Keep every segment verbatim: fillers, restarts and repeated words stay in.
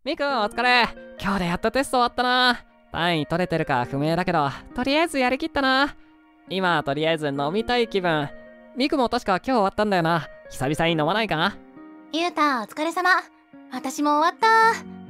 ミク、お疲れ。今日でやっとテスト終わったな。単位取れてるか不明だけど、とりあえずやりきったな。今はとりあえず飲みたい気分。ミクも確か今日終わったんだよな。久々に飲まないか？ ゆうた、お疲れ様。私も終わった。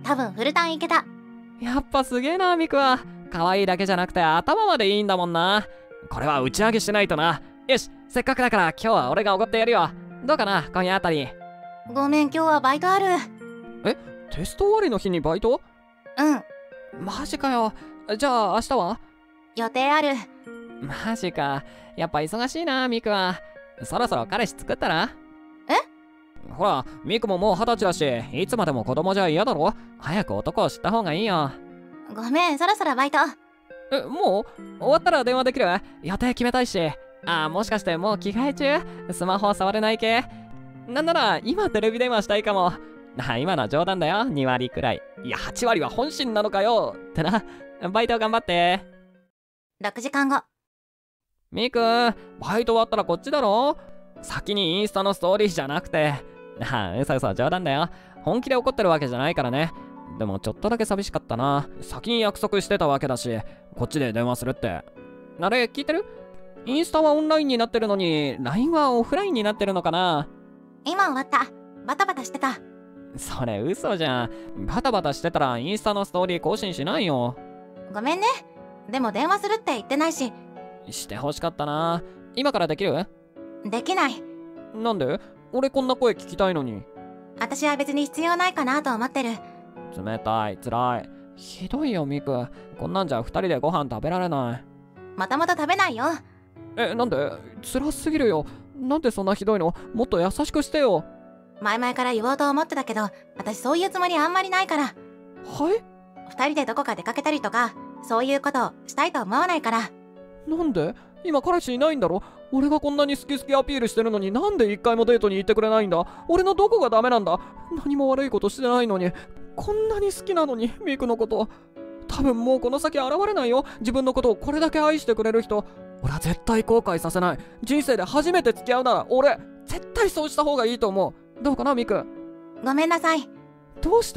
多分フルタンいけた。 やっぱすげえな、ミクは。可愛いだけじゃなくて頭までいいんだもんな。これは打ち上げしないとな。よし、せっかくだから今日は俺がおごってやるよ。どうかな、今夜あたり。 ごめん、今日はバイトある。 え、テスト終わりの日にバイト？ うん。 マジかよ。じゃあ明日は？ 予定ある。 マジか。やっぱ忙しいな、ミクは。そろそろ彼氏作ったら？ え？ ほら、ミクももう二十歳だし、いつまでも子供じゃ嫌だろ？早く男を知った方がいいよ。 ごめん、そろそろバイト。 え、もう？終わったら電話できる？予定決めたいし。あ、もしかしてもう着替え中？スマホ触れない系？なんなら今テレビ電話したいかも。あ、今のは冗談だよ。に割くらい。いや、はち割は本心なのかよ。ってな。バイト頑張って。 ろくじかんご。 ミク、バイト終わったらこっちだろ？先にインスタのストーリーじゃなくて。あ、嘘嘘、冗談だよ。本気で怒ってるわけじゃないからね。でもちょっとだけ寂しかったな。先に約束してたわけだし、こっちで電話するって。あれ、聞いてる？インスタはオンラインになってるのに、ライン はオフラインになってるのかな？ 今終わった。バタバタしてた。 それ嘘じゃん。バタバタしてたらインスタのストーリー更新しないよ。 ごめんね。でも電話するって言ってないし。 してほしかったな。今からできる？ できない。 なんで？俺こんな声聞きたいのに。 私は別に必要ないかなと思ってる。 冷たい、辛い。ひどいよ、ミク。こんなんじゃ二人でご飯食べられない。 もともと食べないよ。 え、なんで？辛すぎるよ。なんでそんなひどいの？もっと優しくしてよ。 前々から言おうと思ってたけど、私そういうつもりあんまりないから。 はい？ 二人でどこか出かけたりとか、そういうことをしたいと思わないから。 なんで？今彼氏いないんだろ？俺がこんなに好き好きアピールしてるのに、なんで一回もデートに行ってくれないんだ？俺のどこがダメなんだ？何も悪いことしてないのに。こんなに好きなのに、ミクのこと。多分もうこの先現れないよ。自分のことをこれだけ愛してくれる人。俺は絶対後悔させない。人生で初めて付き合うなら俺絶対そうした方がいいと思う。どうかな、ミク？ ごめんなさい。 どうして？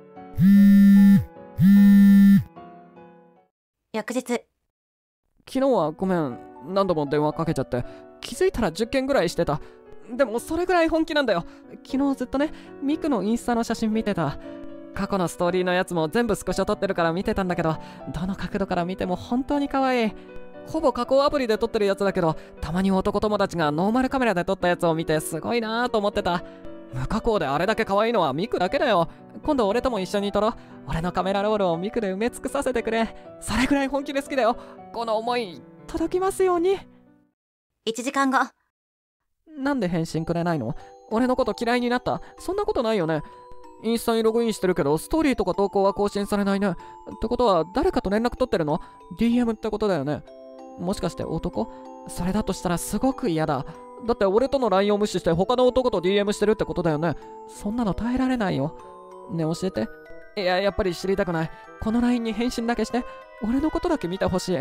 翌日。 昨日はごめん。何度も電話かけちゃって。気づいたらじゅっけんぐらいしてた。でもそれぐらい本気なんだよ。昨日ずっとね、ミクのインスタの写真見てた。過去のストーリーのやつも全部スクショ撮ってるから見てたんだけど、どの角度から見ても本当に可愛い。ほぼ加工アプリで撮ってるやつだけど、たまに男友達がノーマルカメラで撮ったやつを見てすごいなぁと思ってた。無加工であれだけ可愛いのはミクだけだよ。今度俺とも一緒に撮ろう。俺のカメラロールをミクで埋め尽くさせてくれ。それぐらい本気で好きだよ。この思い届きますように。 いちじかんご。 なんで返信くれないの？俺のこと嫌いになった？そんなことないよね。インスタにログインしてるけど、ストーリーとか投稿は更新されないね。ってことは、誰かと連絡取ってるの？ ディーエム ってことだよね。もしかして男？それだとしたらすごく嫌だ。だって俺との ライン を無視して他の男と ディーエム してるってことだよね。そんなの耐えられないよ。ねえ、教えて。いや、やっぱり知りたくない。この ライン に返信だけして。俺のことだけ見てほしい。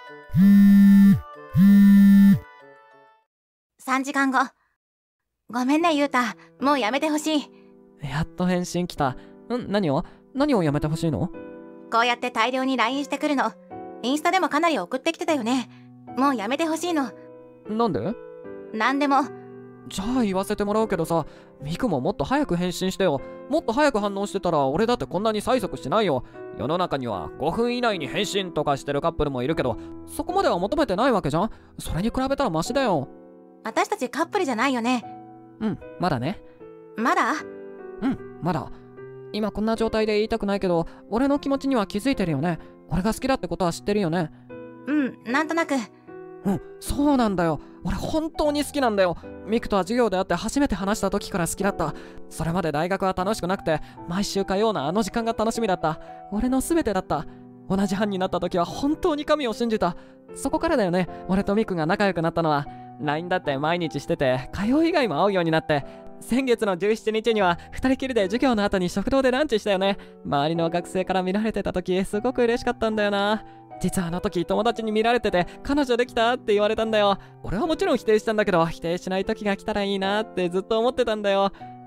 さんじかんご。ごめんね、ゆうた。もうやめてほしい。 やっと返信来た。ん？何を？何をやめてほしいの？ こうやって大量に ライン してくるの。インスタでもかなり送ってきてたよね。もうやめてほしいの。 なんで？ なんでも。 じゃあ言わせてもらうけどさ、ミクももっと早く返信してよ。もっと早く反応してたら俺だってこんなに催促しないよ。世の中にはごふん以内に返信とかしてるカップルもいるけど、そこまでは求めてないわけじゃん。それに比べたらマシだよ。 私たちカップルじゃないよね。 うん、まだね。 まだ？ うん、まだ。今こんな状態で言いたくないけど、俺の気持ちには気づいてるよね。俺が好きだってことは知ってるよね。 うん、なんとなく。 うん、そうなんだよ。俺本当に好きなんだよ。ミクとは授業で会って初めて話した時から好きだった。それまで大学は楽しくなくて、毎週通うなあの時間が楽しみだった。俺の全てだった。同じ班になった時は本当に神を信じた。そこからだよね、俺とミクが仲良くなったのは。ライン だって毎日してて、通う以外も会うようになって、先月のじゅうしちにちにはふたりきりで授業の後に食堂でランチしたよね。周りの学生から見られてた時すごく嬉しかったんだよな。実はあの時友達に見られてて彼女できたって言われたんだよ。俺はもちろん否定したんだけど、否定しない時が来たらいいなってずっと思ってたんだよ。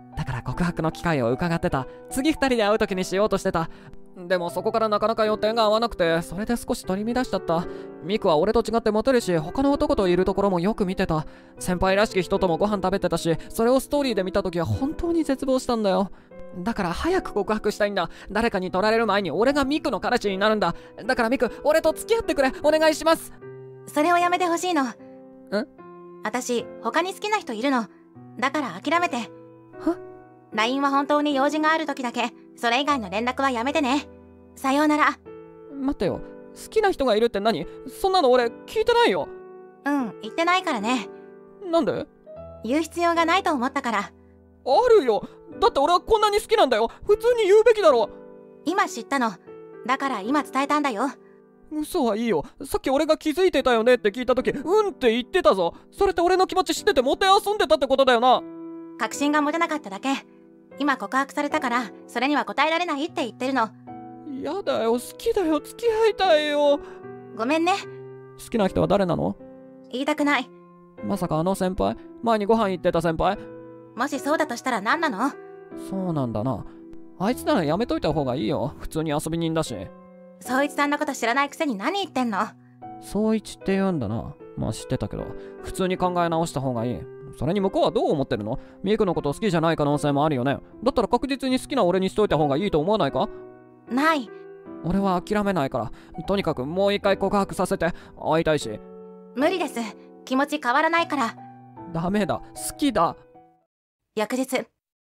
だから告白の機会を伺ってた。次ふたりで会う時にしようとしてた。でもそこからなかなか予定が合わなくて、それで少し取り乱しちゃった。ミクは俺と違ってモテるし、他の男といるところもよく見てた。先輩らしき人ともご飯食べてたし、それをストーリーで見た時は本当に絶望したんだよ。だから早く告白したいんだ。誰かに取られる前に俺がミクの彼氏になるんだ。だからミク、俺と付き合ってくれ。お願いします。 それをやめてほしいの。 ん？ 私、他に好きな人いるの。だから諦めて。 は？ ライン は本当に用事がある時だけ。それ以外の連絡はやめてね。さようなら。 待ってよ。好きな人がいるって何？そんなの俺聞いてないよ。 うん、言ってないからね。 なんで？ 言う必要がないと思ったから。 あるよ。だって俺はこんなに好きなんだよ。普通に言うべきだろ。 今知ったの。だから今伝えたんだよ。 嘘はいいよ。さっき俺が気づいてたよねって聞いた時、うんって言ってたぞ。それって俺の気持ち知っててもて遊んでたってことだよな。 確信が持てなかっただけ。今告白されたからそれには答えられないって言ってるの。 やだよ、好きだよ、付き合いたいよ。 ごめんね。 好きな人は誰なの？ 言いたくない。 まさかあの先輩？前にご飯行ってた先輩？ もしそうだとしたら何なの？ そうなんだな。あいつならやめといた方がいいよ。普通に遊び人だし。 宗一さんのこと知らないくせに何言ってんの？ 宗一って言うんだな。まあ知ってたけど、普通に考え直した方がいい。それに向こうはどう思ってるの？ミクのこと好きじゃない可能性もあるよね。だったら確実に好きな俺にしといた方がいいと思わないか？ ない。 俺は諦めないから。とにかくもう一回告白させて。会いたいし。 無理です。気持ち変わらないから。 ダメだ。好きだ。 翌日。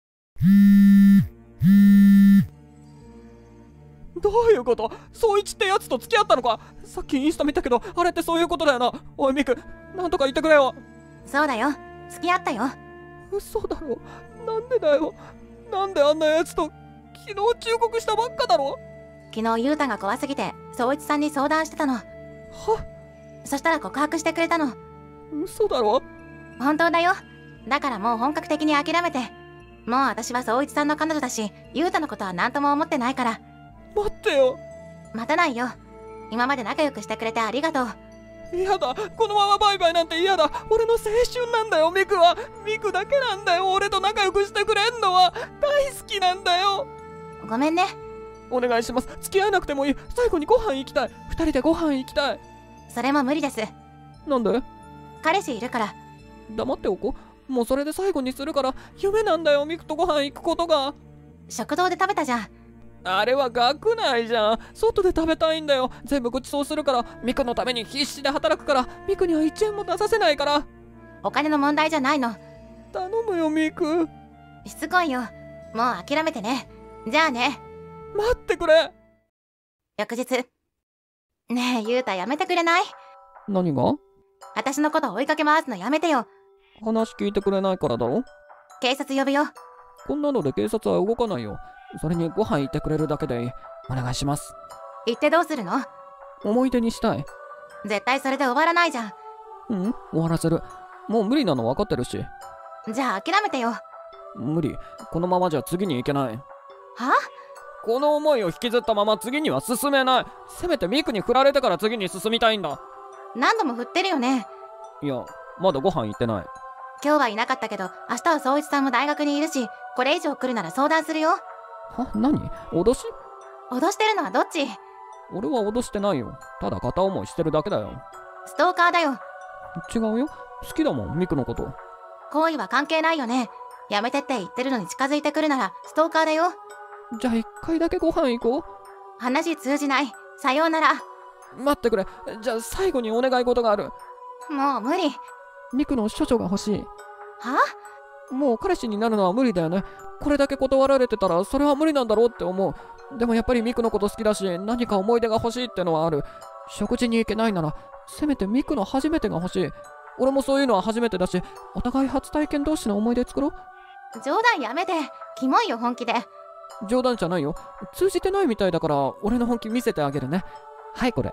どういうこと？宗一ってやつと付き合ったのか？さっきインスタ見たけど、あれってそういうことだよな。おいミク、なんとか言ってくれよ。 そうだよ。付き合ったよ。 嘘だろ。なんでだよ。なんであんなやつと昨日忠告したばっかだろ。 昨日雄太が怖すぎて宗一さんに相談してたの。 は？ そしたら告白してくれたの。 嘘だろ。 本当だよ。だからもう本格的に諦めて。もう私は宗一さんの彼女だし、雄太のことは何とも思ってないから。 待ってよ。 待たないよ。今まで仲良くしてくれてありがとう。 嫌だ。このままバイバイなんて嫌だ。俺の青春なんだよ。ミクはミクだけなんだよ。俺と仲良くしてくれんのは大好きなんだよ。 ごめんね。 お願いします。付き合えなくてもいい。最後にご飯行きたい。二人でご飯行きたい。 それも無理です。 なんで？ 彼氏いるから。 黙っておこう。もうそれで最後にするから。夢なんだよ、ミクとご飯行くことが。 食堂で食べたじゃん。 あれは学内じゃん。外で食べたいんだよ。全部ごちそうするから。ミクのために必死で働くから。ミクにはいちえんも出させないから。 お金の問題じゃないの。 頼むよミク。 しつこいよ。もう諦めてね。じゃあね。 待ってくれ。 翌日。ねえ雄太やめてくれない？ 何が？ 私のこと追いかけ回すのやめてよ。 話聞いてくれないからだろ。 警察呼ぶよ。 こんなので警察は動かないよ。それにご飯行ってくれるだけでいい。お願いします。 行ってどうするの？ 思い出にしたい。 絶対それで終わらないじゃん。 うん、終わらせる。もう無理なの分かってるし。 じゃあ諦めてよ。 無理。このままじゃ次に行けない。 は？ この思いを引きずったまま次には進めない。せめてミクに振られてから次に進みたいんだ。 何度も振ってるよね。 いや、まだご飯行ってない。 今日はいなかったけど明日は宗一さんも大学にいるし、これ以上来るなら相談するよ。 は？何？脅し？ 脅してるのはどっち？ 俺は脅してないよ。ただ片思いしてるだけだよ。 ストーカーだよ。 違うよ。好きだもん、ミクのこと。 行為は関係ないよね。やめてって言ってるのに近づいてくるならストーカーだよ。 じゃあ一回だけご飯行こう。 話通じない。さようなら。 待ってくれ。じゃあ最後にお願い事がある。 もう無理。 ミクの処女が欲しい。 は？ もう彼氏になるのは無理だよね。これだけ断られてたらそれは無理なんだろうって思う。でもやっぱりミクのこと好きだし、何か思い出が欲しいってのはある。食事に行けないならせめてミクの初めてが欲しい。俺もそういうのは初めてだし、お互い初体験同士の思い出作ろう。 冗談やめて。キモいよ本気で。 冗談じゃないよ。通じてないみたいだから俺の本気見せてあげるね。はいこれ。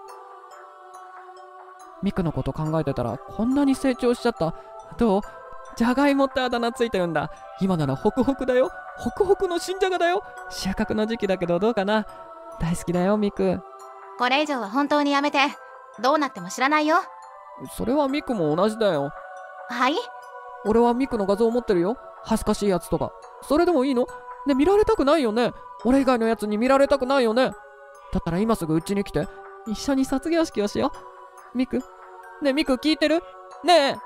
ミクのこと考えてたらこんなに成長しちゃった。どう？じゃがいもってあだ名ついてるんだ。今ならホクホクだよ。ホクホクの新じゃがだよ。収穫の時期だけどどうかな。大好きだよミク。 これ以上は本当にやめて。どうなっても知らないよ。 それはミクも同じだよ。 はい？ 俺はミクの画像を持ってるよ。 恥ずかしいやつとか。それでもいいの？ね、見られたくないよね。俺以外のやつに見られたくないよね。だったら今すぐうちに来て、一緒に卒業式をしよう。ミク？ねえ、ミク聞いてる？ねえ。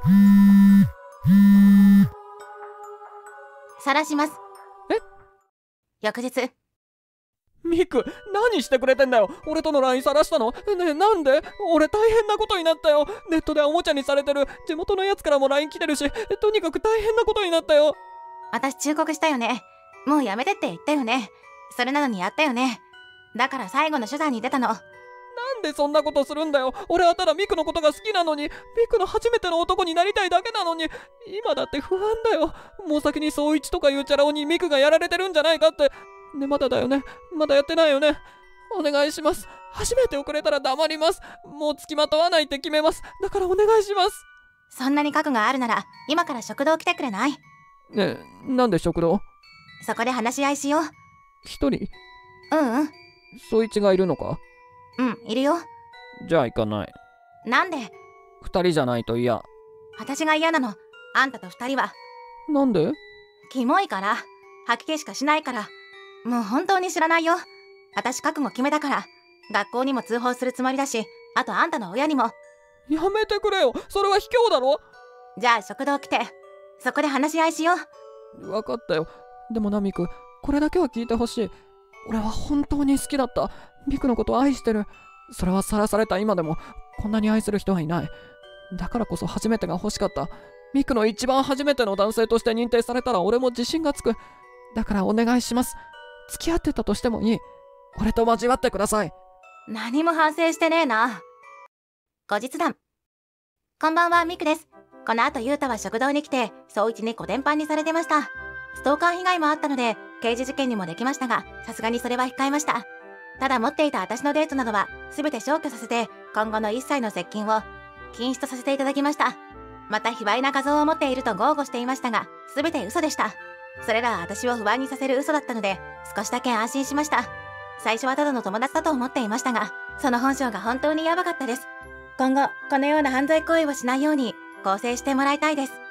晒します。 え？ 翌日。 ミク、何してくれてんだよ。俺との ライン 晒したの？ねえ、なんで？俺大変なことになったよ。ネットでおもちゃにされてる。地元のやつからも ライン 来てるし、とにかく大変なことになったよ。 私忠告したよね。もうやめてって言ったよね。それなのにやったよね。だから最後の手段に出たの。 なんでそんなことするんだよ。俺はただミクのことが好きなのに、ミクの初めての男になりたいだけなのに、今だって不安だよ。もう先に総一とかいうチャラ男にミクがやられてるんじゃないかって。ね、まだだよね。まだやってないよね。お願いします。初めて遅れたら黙ります。もう付きまとわないって決めます。だからお願いします。 そんなに覚悟があるなら、今から食堂来てくれない？ ねえ、なんで食堂？ そこで話し合いしよう。 一人？ うんうん。 総一がいるのか？ うん、いるよ。 じゃあ行かない。 なんで？ 二人じゃないと嫌。 私が嫌なの。あんたと二人は。 なんで？ キモいから。吐き気しかしないから。もう本当に知らないよ。私覚悟決めたから。学校にも通報するつもりだし、あとあんたの親にも。 やめてくれよ。それは卑怯だろ。 じゃあ食堂来て。そこで話し合いしよう。分かったよ。でもな、ミク、これだけは聞いてほしい。俺は本当に好きだった。ミクのことを愛してる。それはさらされた今でもこんなに愛する人はいない。だからこそ初めてが欲しかった。ミクの一番初めての男性として認定されたら俺も自信がつく。だからお願いします。付き合ってたとしてもいい。俺と交わってください。 何も反省してねえな。後日談。こんばんは、ミクです。この後ユウタは食堂に来て総一にコテンパンにされてました。ストーカー被害もあったので刑事事件にもできましたが、さすがにそれは控えました。ただ持っていた私のデートなどは全て消去させて、今後の一切の接近を禁止とさせていただきました。また卑猥な画像を持っていると豪語していましたが、全て嘘でした。それらは私を不安にさせる嘘だったので、少しだけ安心しました。最初はただの友達だと思っていましたが、その本性が本当にヤバかったです。今後このような犯罪行為をしないように更生してもらいたいです。